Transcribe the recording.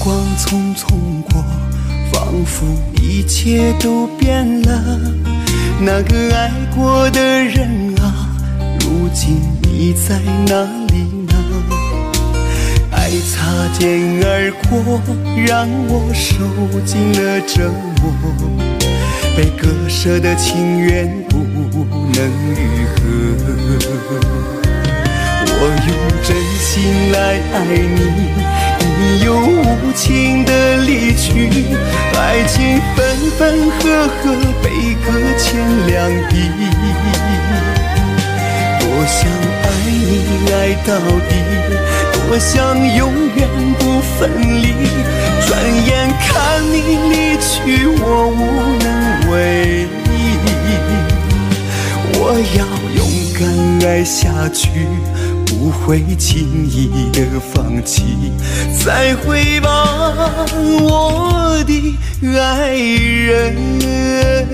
光匆匆过，仿佛一切都变了。那个爱过的人啊，如今你在哪里呢？爱擦肩而过，让我受尽了折磨，被割舍的情缘不能愈合。我用真心来爱你，你又无情的离去，爱情分分合合，悲歌千两地。多想爱你爱到底，多想永远不分离，转眼看你离去，我无能为力。我要勇敢爱下去，不会轻易的放弃，再会吧，我的爱人。